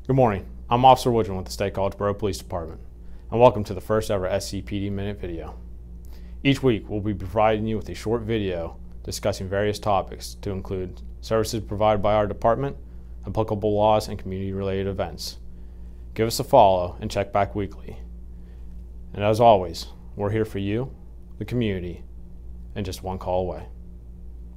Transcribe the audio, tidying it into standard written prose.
Good morning. I'm Officer Woodrum with the State College Borough Police Department, and welcome to the first ever SCPD Minute video. Each week, we'll be providing you with a short video discussing various topics to include services provided by our department, applicable laws, and community-related events. Give us a follow and check back weekly. And as always, we're here for you, the community, and just one call away.